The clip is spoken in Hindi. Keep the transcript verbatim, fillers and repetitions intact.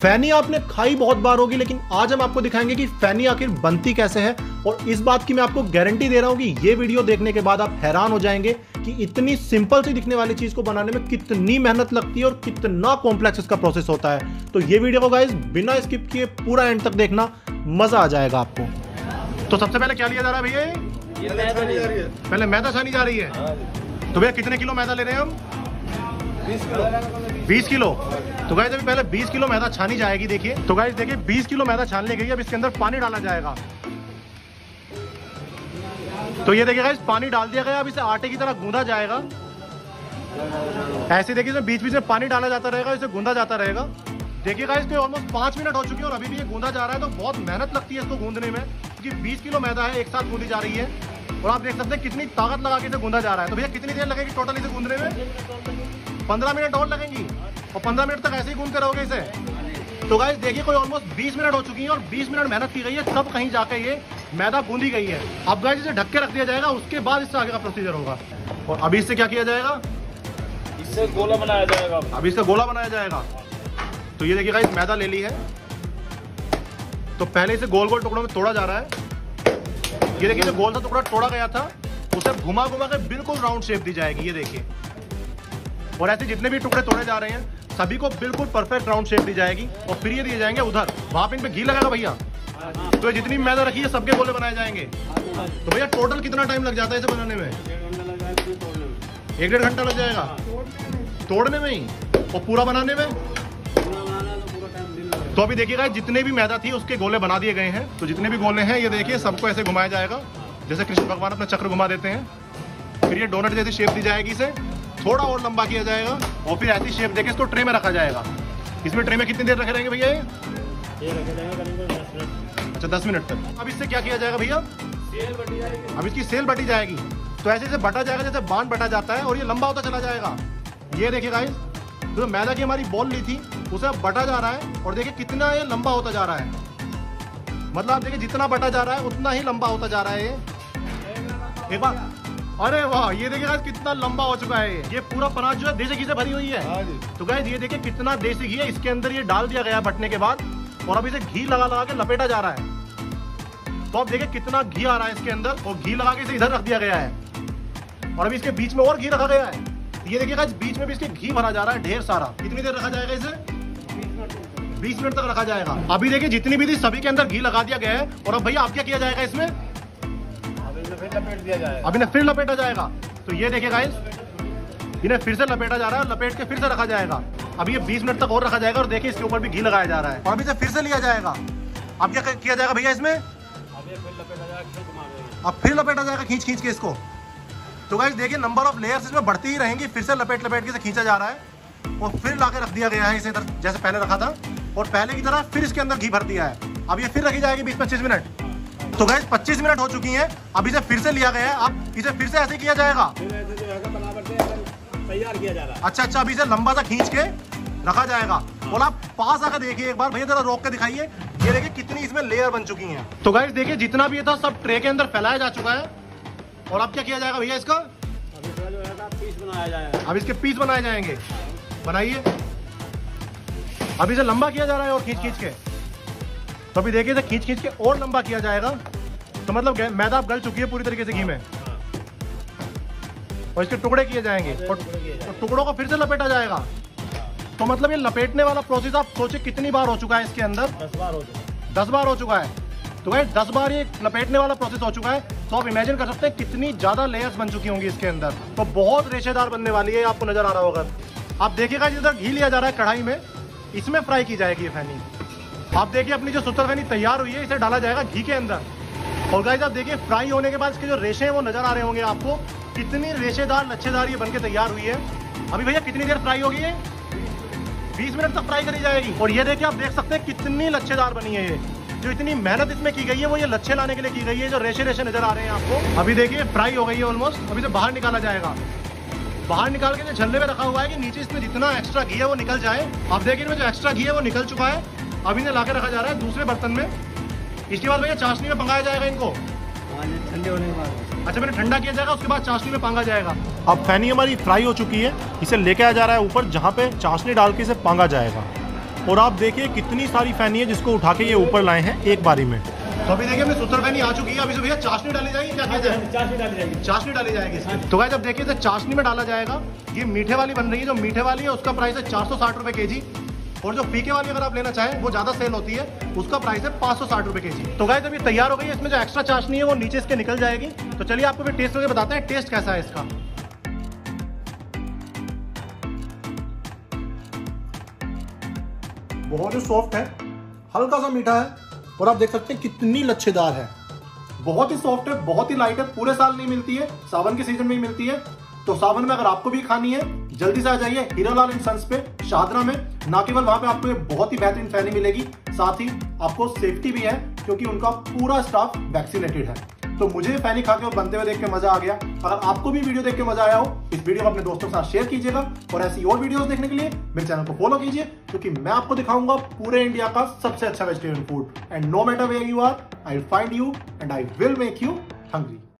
फैनी आपने खाई बहुत बार होगी, लेकिन आज हम आपको दिखाएंगे कि फैनी आखिर बनती कैसे है। और इस बात की मैं आपको गारंटी दे रहा हूं कि ये वीडियो देखने के बाद आप हैरान हो जाएंगे कि इतनी सिंपल सी दिखने वाली चीज को बनाने में कितनी मेहनत लगती है और कितना कॉम्प्लेक्स इसका प्रोसेस होता है। तो ये वीडियो को गाइस बिना स्किप किए पूरा एंड तक देखना, मजा आ जाएगा आपको। तो सबसे पहले क्या लिया जा रहा है भैया? ये मैदा जा रही है। पहले मैदा छानी जा रही है। तो भैया कितने किलो मैदा ले रहे हैं हम? बीस किलो। तो गाइस अभी पहले बीस किलो मैदा छानी जाएगी। देखिए तो गाइस देखिए बीस किलो मैदा छान ली गई। अब इसके अंदर पानी डाला जाएगा। तो ये देखिए गाइस पानी डाल दिया गया। अब इसे आटे की तरह गूंदा जाएगा। ऐसे देखिए इसमें बीच बीच में पानी डाला जाता रहेगा, इसे गूंदा जाता रहेगा। देखिए गाइस तो ऑलमोस्ट पाँच मिनट हो चुके हैं और अभी भी ये गूंदा जा रहा है। तो बहुत मेहनत लगती है इसको गूंदने में, क्योंकि बीस किलो मैदा है एक साथ गूंदी जा रही है। और आप देख सकते हैं कितनी ताकत लगा के इसे गूंदा जा रहा है। तो भैया कितनी देर लगेगी टोटल इसे गूंदने में? पंद्रह मिनट और लगेंगी। और पंद्रह मिनट तक ऐसे ही गूंदते रहोगे इसे। तो गाइस देखिए कोई ऑलमोस्ट बीस मिनट हो चुकी है और बीस मिनट मेहनत की गई है, तब कहीं जाके ये मैदा गूंदी गई है। अब गाइस इसे ढक के रख दिया जाएगा, उसके बाद इससे आगे का प्रोसीजर होगा। और अभी इससे क्या किया जाएगा? इससे गोला बनाया जाएगा। अभी इससे गोला बनाया जाएगा। तो ये देखिए गाइस मैदा ले ली है। तो पहले इसे गोल गोल टुकड़ों में तोड़ा जा रहा है। ये देखिए जो गोल सा टुकड़ा तोड़ा गया था उसे घुमा घुमा के बिल्कुल राउंड शेप दी जाएगी। ये देखिए, और ऐसे जितने भी टुकड़े तोड़े जा रहे हैं सभी को बिल्कुल परफेक्ट राउंड शेप दी जाएगी। और फिर ये दिए जाएंगे उधर, वहां पे इन पे घी लगेगा भैया। तो ये जितनी मैदा रखी है सबके गोले बनाए जाएंगे। तो भैया टोटल कितना टाइम लग जाता है इसे बनाने में? एक डेढ़ घंटा लग जाएगा तोड़ने में ही, और पूरा बनाने में? तो अभी देखिएगा जितने भी मैदा थी उसके गोले बना दिए गए हैं। तो जितने भी गोले हैं ये देखिए सबको ऐसे घुमाया जाएगा, जैसे कृष्ण भगवान अपना चक्र घुमा देते हैं। फिर ये डोनट जैसी शेप दी जाएगी, इसे थोड़ा और लंबा किया जाएगा और फिर ऐसी शेप देके इसको ट्रे में रखा जाएगा। इसमें ट्रे में कितनी देर रखे रहेंगे भैया? ये रखे जाएंगे अच्छा दस मिनट तक। अब इससे क्या किया जाएगा भैया? सेल बटी जाएगी। अब इसकी सेल बटी जाएगी। तो ऐसे से बटा जाएगा जैसे बांध बटा जाता है, और ये लंबा होता चला जाएगा। ये देखिए गाइस तो मैदा की हमारी बॉल ली थी उसे अब बटा जा रहा है, और देखिए कितना ये लंबा होता जा रहा है। मतलब आप देखिए जितना बटा जा रहा है उतना ही लंबा होता जा रहा है ये। एक बार, अरे वाह, ये देखिए गाइस कितना लंबा हो चुका है। ये पूरा परात जो है देसी घी से भरी हुई है। तो गाइस ये देखिए कितना देसी घी है इसके अंदर, ये डाल दिया गया बटने के बाद। और अब इसे घी लगा लगा के लपेटा जा रहा है। तो अब देखिए कितना घी आ रहा है इसके अंदर, और घी लगा के इसे इधर रख दिया गया है। और अभी इसके बीच में और घी रखा गया है। ये देखिए गाइस बीच में भी इसके घी भरा जा रहा है ढेर सारा। कितनी देर रखा जाएगा इसे? बीस मिनट तक रखा जाएगा। अभी देखिए जितनी भी थी सभी के अंदर घी लगा दिया गया है। और अब भैया अब क्या किया जाएगा इसमें? फिर लपेट दिया जाएगा। अब इन्हें फिर लपेटा जाएगा। तो ये देखिए गाइस इन्हें फिर से लपेटा जा रहा है, लपेट के फिर से रखा जाएगा। अब ये बीस मिनट तक और रखा जाएगा। और देखिए इसके ऊपर भी घी लगाया जा रहा है। और अभी से फिर से लिया जाएगा। अब क्या किया जाएगा भैया इसमें? अब फिर लपेटा जाएगा खींच खींच के इसको। तो गाइस देखिए नंबर ऑफ लेयर्स इसमें बढ़ती ही रहेंगी। फिर से लपेट लपेट के इसे खींचा जा रहा है और फिर लाके रख दिया गया है इसे इधर जैसे पहले रखा था। और पहले की तरह फिर इसके अंदर घी भर दिया है। अब ये फिर रखी जाएगी बीस पच्चीस मिनट। तो गाइस पच्चीस मिनट हो चुकी हैं। अब इसे फिर से लिया गया है। अब इसे फिर से ऐसे किया जाएगा, तैयार किया जा रहा है। अच्छा अच्छा, अभी इसे लंबा सा खींच के रखा जाएगा। और आप पास आकर देखिए एक बार, भैया जरा रोक के दिखाइए। ये देखिए कितनी इसमें लेयर बन चुकी हैं। तो गाइस देखिए जितना भी ये था सब ट्रे के अंदर फैलाया जा चुका है। और अब क्या किया जाएगा भैया इसका? पीस बनाया जाएगा। अब इसके पीस बनाए जाएंगे। बनाइए। अब इसे लंबा किया जा रहा है और खींच खींच के। तो अभी देखिए इसे खींच खींच के और लंबा किया जाएगा। तो मतलब मैदा अब गल चुकी है पूरी तरीके से घी में। और इसके टुकड़े किए जाएंगे और टुकड़ों को फिर से लपेटा जाएगा। तो मतलब ये लपेटने वाला प्रोसेस आप सोचिए कितनी बार हो चुका है इसके अंदर? दस बार हो चुका दस बार हो चुका है। तो गाइस दस बार ये लपेटने वाला प्रोसेस हो चुका है। तो आप इमेजिन कर सकते हैं कितनी ज्यादा लेयर्स बन चुकी होंगी इसके अंदर। तो बहुत रेशेदार बनने वाली है, आपको नजर आ रहा होगा। आप देखिएगा जिधर घी लिया जा रहा है कढ़ाई में, इसमें फ्राई की जाएगी ये फैनी। आप देखिए अपनी जो सुतर फैनी तैयार हुई है, इसे डाला जाएगा घी के अंदर। और गाइस आप देखिए फ्राई होने के बाद इसके जो रेशे हैं वो नजर आ रहे होंगे आपको, कितनी रेशेदार लच्छेदार ये बनके तैयार हुई है। अभी भैया कितनी देर फ्राई होगी? ये बीस मिनट तक फ्राई करी जाएगी। और ये देखिए आप देख सकते हैं कितनी लच्छेदार बनी है ये। जो इतनी मेहनत इसमें की गई है वो ये लच्छे लाने के लिए की गई है। जो रेशे रेशे नजर आ रहे हैं आपको, अभी देखिए फ्राई हो गई है ऑलमोस्ट। अभी से बाहर निकाला जाएगा। बाहर निकाल के जो छल्ले में रखा हुआ है कि नीचे इसमें जितना एक्स्ट्रा घी है वो निकल जाए। अब देखिए इनमें जो एक्स्ट्रा घी है वो निकल चुका है। अभी इन्हें लाके रखा जा रहा है दूसरे बर्तन में। इसके बाद भैया चाशनी में पकाया जाएगा इनको ठंडे होने के बाद। अच्छा मैंने ठंडा किया जाएगा, उसके बाद चाशनी में पांगा जाएगा। अब फैनी हमारी फ्राई हो चुकी है, इसे लेके आ जा रहा है ऊपर जहाँ पे चाशनी डाल के इसे पांगा जाएगा। और आप देखिए कितनी सारी फैनी है जिसको उठा के ये ऊपर लाए हैं एक बारी में। तो अभी देखिए अपनी सूत्र फैनी आ चुकी है। अभी भैया चाशनी डाली जाएगी, क्या किया जाए? चाशनी डाली जाएगी। चाशनी डाली जाएगी इसकी। तो गाइस अब देखिए तो चाशनी में डाला जाएगा। ये मीठे वाली बन रही है, जो मीठे वाली है उसका प्राइस है चार सौ साठ रुपए के जी, और जो फीके वाली अगर आप लेना चाहें वो ज्यादा सेल होती है, उसका प्राइस है पाँच सौ साठ रुपए के जी। तो गाइस अभी तैयार हो गई है। इसमें जो एक्स्ट्रा चाशनी है वो नीचे इसके निकल जाएगी। तो चलिए आपको भी टेस्ट करके बताते हैं टेस्ट कैसा है इसका। बहुत ही सॉफ्ट है, हल्का सा मीठा है, और आप देख सकते हैं कितनी लच्छेदार है। बहुत ही सॉफ्ट है, बहुत ही लाइट है, पूरे साल नहीं मिलती है, सावन के सीजन में ही मिलती है। तो सावन में अगर आपको भी खानी है जल्दी से आ जाइए हीरालाल एंड सन्स पे शाहदरा में। ना केवल वहां पे आपको ये बहुत ही बेहतरीन फैनी मिलेगी, साथ ही आपको सेफ्टी भी है क्योंकि उनका पूरा स्टाफ वैक्सीनेटेड है। तो मुझे फैनी खा के और बनते हुए देख के मजा आ गया। अगर आपको भी वीडियो देख के मजा आया हो, इस वीडियो को अपने दोस्तों के साथ शेयर कीजिएगा, और ऐसी और वीडियोस देखने के लिए मेरे चैनल को फॉलो कीजिए, क्योंकि मैं आपको दिखाऊंगा पूरे इंडिया का सबसे अच्छा vegetarian food. And no matter where you are, I will find you and I will make you hungry.